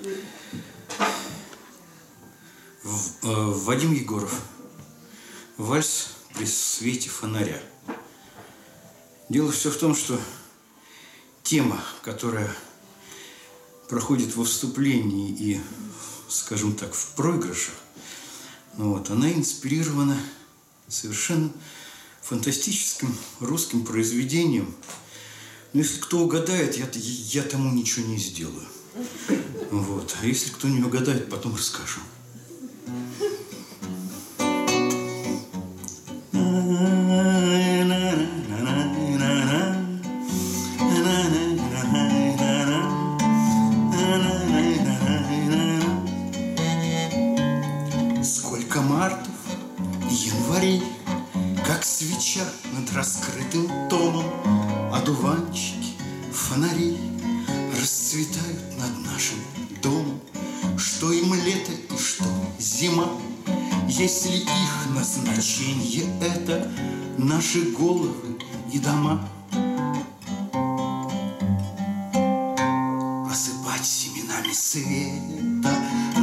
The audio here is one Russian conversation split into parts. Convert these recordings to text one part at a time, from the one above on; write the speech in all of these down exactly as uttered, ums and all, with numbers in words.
В, э, Вадим Егоров. Вальс при свете фонаря. Дело все в том, что тема, которая проходит во вступлении и, скажем так, в проигрышах, ну вот, она инспирирована совершенно фантастическим русским произведением. Но если кто угадает, я, я тому ничего не сделаю. Вот. А если кто не угадает, потом расскажу. Сколько мартов и январей, как свеча над раскрытым томом, одуванчики, фонари расцветают над нашим домом. Что им лето и что зима, если их назначение это наши головы и дома. Осыпать семенами света,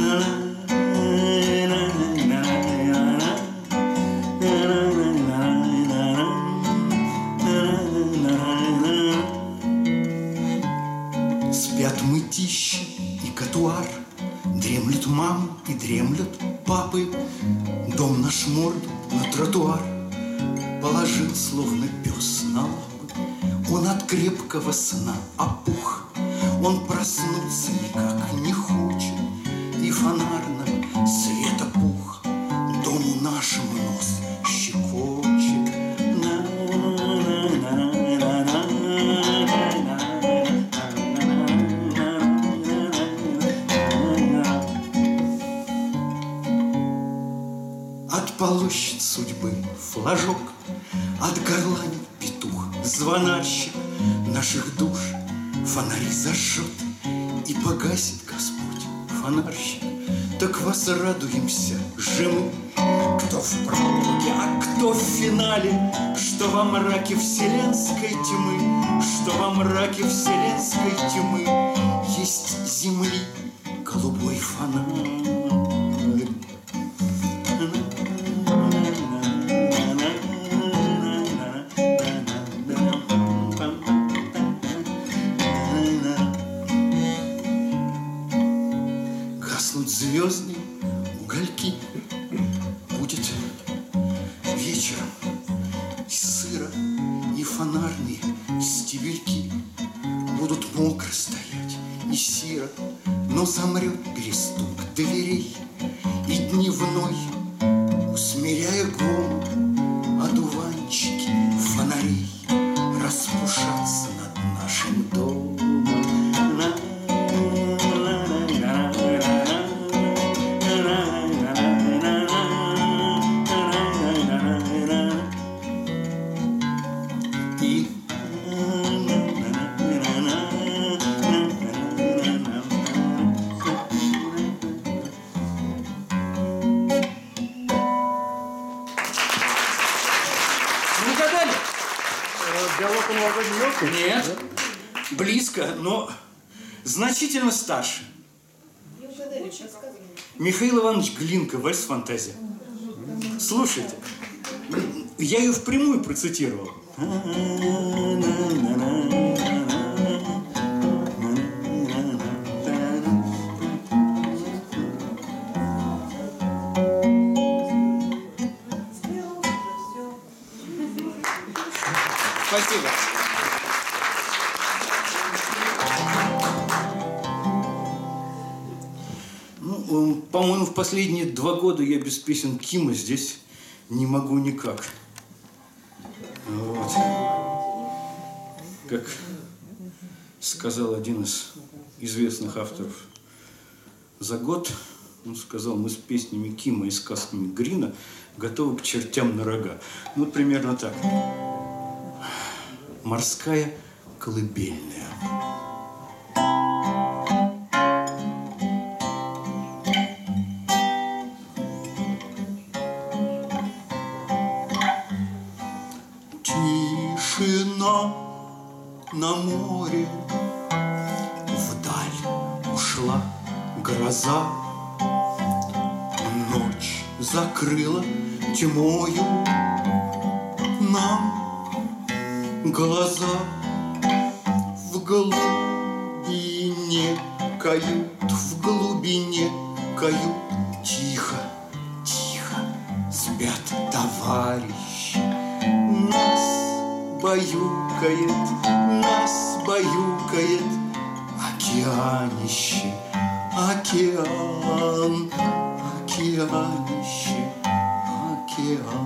спят мытищи и котуар, дремлет мама и дремлют папы. Дом наш морду на тротуар положил, словно пес на лапы. Он от крепкого сна опух, он проснуться никак не хочет, и фонарным света пух дому нашему нос щекочет. Отполощет судьбы флажок, отгорланит петух звонарщик наших душ, фонари зажжет и погасит Господь фонарщик. Так возрадуемся же мы, кто в прологе, а кто в финале, что во мраке вселенской тьмы, что во мраке вселенской тьмы есть земли голубой фонарь. Звездные угольки, будет вечером и сыро, и фонарные стебельки будут мокро стоять и сиро, но замрет перестук дверей, и дневной, усмиряя гром, одуванчики фонарей распушатся над нашим домом. Нет, близко, но значительно старше. Михаил Иванович Глинка, вальс «Фантазия». Слушайте, я ее впрямую процитировал. Спасибо. Ну, по-моему, в последние два года я без песен Кима здесь не могу никак. Вот. Как сказал один из известных авторов, за год, он сказал, мы с песнями Кима и сказками Грина готовы к чертям на рога. Ну, вот примерно так. Морская колыбельная. Тишина на море, вдаль ушла гроза. Ночь закрыла тьмою нам глаза. В глубине кают, в глубине кают тихо, тихо спят товарищи. Нас баюкает, нас баюкает океанище, океан, океанище, океан.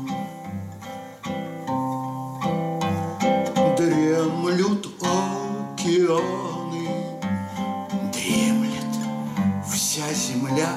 Дремлют океаны, дремлет вся земля.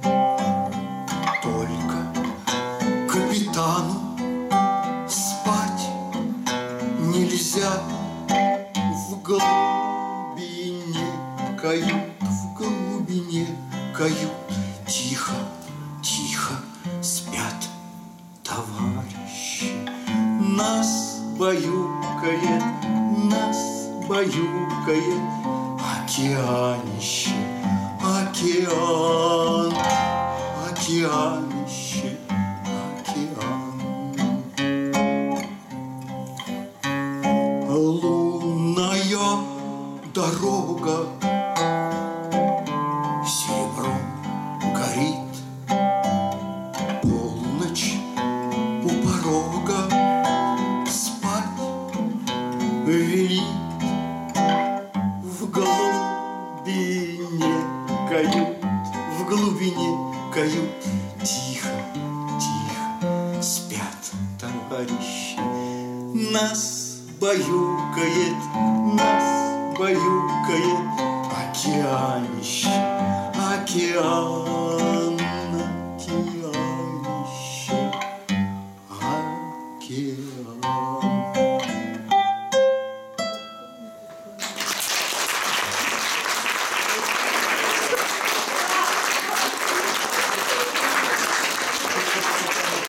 Только капитану спать нельзя. В глубине кают, в глубине кают тихо, тихо спят товарищи. Нас баюкает, нас баюкает океанище, океан, океанище, океан. Лунная дорога серебром горит. Полночь у порога спать велит. В глубине кают, в глубине кают тихо, тихо спят товарищи. Нас баюкает, нас баюкает океанище, океан.